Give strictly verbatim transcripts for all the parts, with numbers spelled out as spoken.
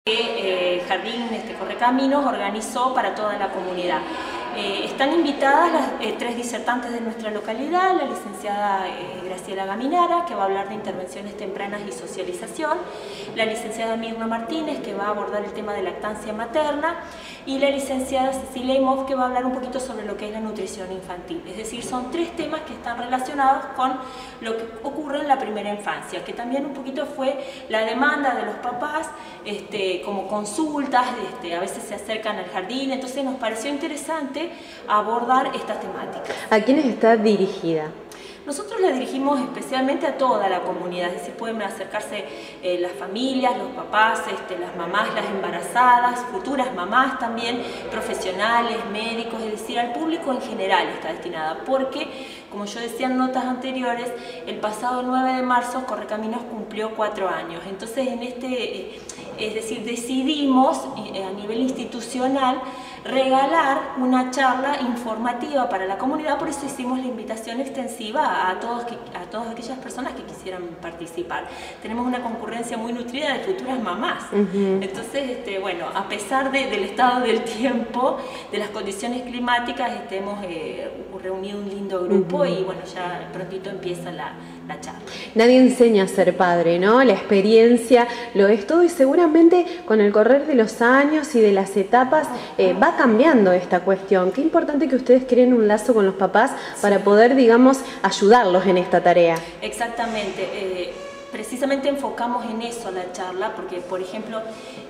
Eh, Jardín este, Correcaminos organizó para toda la comunidad. Eh, están invitadas las eh, tres disertantes de nuestra localidad, la licenciada eh, Graciela Gaminara, que va a hablar de intervenciones tempranas y socialización, la licenciada Mirna Martínez, que va a abordar el tema de lactancia materna, y la licenciada Cecilia Imhoff, que va a hablar un poquito sobre lo que es la nutrición infantil. Es decir, son tres temas que están relacionados con lo que ocurre en la primera infancia, que también un poquito fue la demanda de los papás, este, como consultas, este, a veces se acercan al jardín, entonces nos pareció interesante abordar estas temáticas. ¿A quiénes está dirigida? Nosotros la dirigimos especialmente a toda la comunidad, es decir, pueden acercarse eh, las familias, los papás, este, las mamás, las embarazadas, futuras mamás también, profesionales, médicos, es decir, al público en general está destinada, porque, como yo decía en notas anteriores, el pasado nueve de marzo Correcaminos cumplió cuatro años, entonces en este, eh, es decir, decidimos eh, a nivel institucional regalar una charla informativa para la comunidad, por eso hicimos la invitación extensiva a, todos, a todas aquellas personas que quisieran participar. Tenemos una concurrencia muy nutrida de futuras mamás, uh-huh. Entonces, este, bueno, a pesar de, del estado del tiempo, de las condiciones climáticas, este, hemos eh, reunido un lindo grupo, uh-huh. Y bueno, ya prontito empieza la, la charla. Nadie enseña a ser padre, ¿no? La experiencia lo es todo y seguramente con el correr de los años y de las etapas eh, va cambiando esta cuestión. Qué importante que ustedes creen un lazo con los papás para poder, digamos, ayudarlos en esta tarea. Exactamente. Eh, precisamente enfocamos en eso la charla, porque, por ejemplo,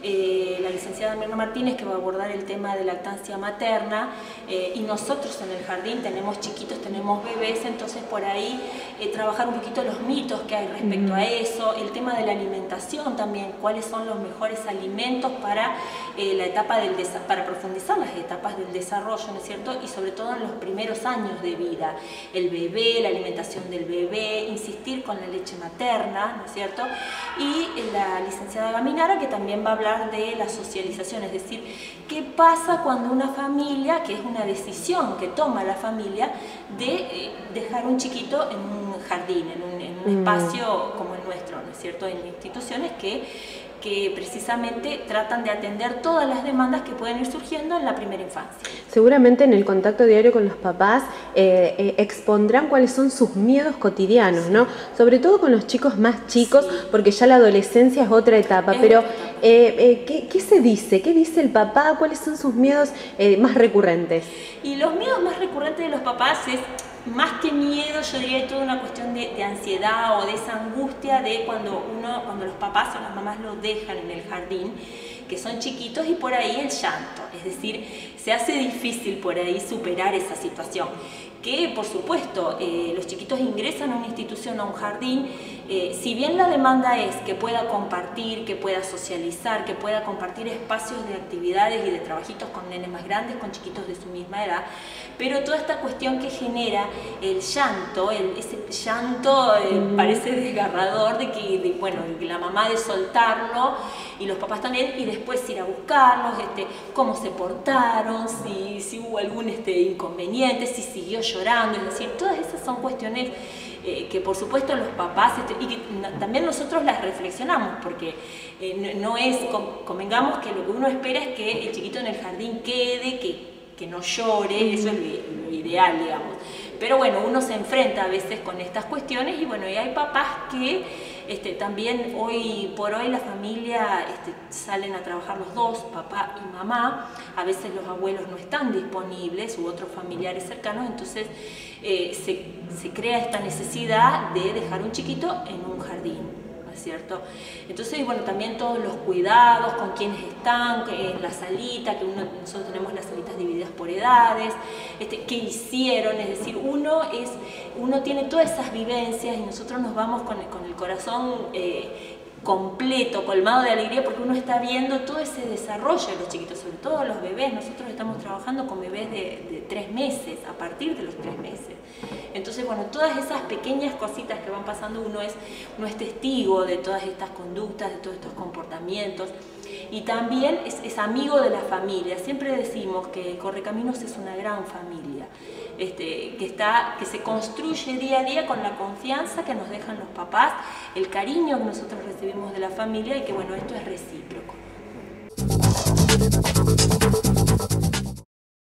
eh, la licenciada Mirna Martínez, que va a abordar el tema de lactancia materna, eh, y nosotros en el jardín tenemos chiquitos, tenemos bebés, entonces por ahí eh, trabajar un poquito los mitos que hay respecto uh-huh. a eso, el tema de la alimentación también, cuáles son los mejores alimentos para eh, la etapa del para profundizar las etapas del desarrollo, ¿no es cierto? Y sobre todo en los primeros años de vida, el bebé, la alimentación del bebé, insistir con la leche materna, ¿no es cierto? Y la licenciada Gaminara, que también va a hablar de la socialización, es decir, qué pasa cuando una familia, que es una decisión que toma la familia, de eh, dejar un chiquito en un jardín, en un, en un mm. espacio como el nuestro, ¿no es cierto? En instituciones que que precisamente tratan de atender todas las demandas que pueden ir surgiendo en la primera infancia. Seguramente en el contacto diario con los papás eh, eh, expondrán cuáles son sus miedos cotidianos, ¿no? Sobre todo con los chicos más chicos, sí. Porque ya la adolescencia es otra etapa, es pero otra etapa. Eh, eh, ¿qué, ¿qué se dice? ¿Qué dice el papá? ¿Cuáles son sus miedos eh, más recurrentes? Y los miedos más recurrentes de los papás es, más que miedo, yo diría toda una cuestión de, de ansiedad o de esa angustia de cuando uno, cuando los papás o las mamás lo dejan en el jardín, que son chiquitos, y por ahí el llanto, es decir, se hace difícil por ahí superar esa situación. Que por supuesto eh, los chiquitos ingresan a una institución, a un jardín, eh, si bien la demanda es que pueda compartir, que pueda socializar, que pueda compartir espacios de actividades y de trabajitos con nenes más grandes, con chiquitos de su misma edad, pero toda esta cuestión que genera el llanto, el, ese llanto eh, mm. parece desgarrador de que, de, bueno, de la mamá de soltarlo y los papás también, y después ir a buscarlos, este, cómo se portaron, si, si hubo algún este, inconveniente, si siguió llorando, es decir, todas esas son cuestiones eh, que por supuesto los papás, este, y que también nosotros las reflexionamos, porque eh, no, no es, convengamos que lo que uno espera es que el chiquito en el jardín quede, que, que no llore, eso es lo, lo ideal, digamos. Pero bueno, uno se enfrenta a veces con estas cuestiones y bueno, y hay papás que este, también hoy por hoy la familia este, salen a trabajar los dos, papá y mamá, a veces los abuelos no están disponibles u otros familiares cercanos, entonces eh, se, se crea esta necesidad de dejar un chiquito en un jardín. ¿Cierto? Entonces, bueno, también todos los cuidados, con quienes están, que en la salita, que uno, nosotros tenemos las salitas divididas por edades, este, qué hicieron, es decir, uno, es, uno tiene todas esas vivencias y nosotros nos vamos con, con el corazón eh, completo, colmado de alegría, porque uno está viendo todo ese desarrollo de los chiquitos, sobre todo los bebés. Nosotros estamos trabajando con bebés de, de tres meses, a partir de los tres meses. Entonces, bueno, todas esas pequeñas cositas que van pasando, uno es, uno es testigo de todas estas conductas, de todos estos comportamientos, y también es, es amigo de la familia. Siempre decimos que Correcaminos es una gran familia, este, que, está, que se construye día a día con la confianza que nos dejan los papás, el cariño que nosotros recibimos de la familia, y que bueno, esto es recíproco.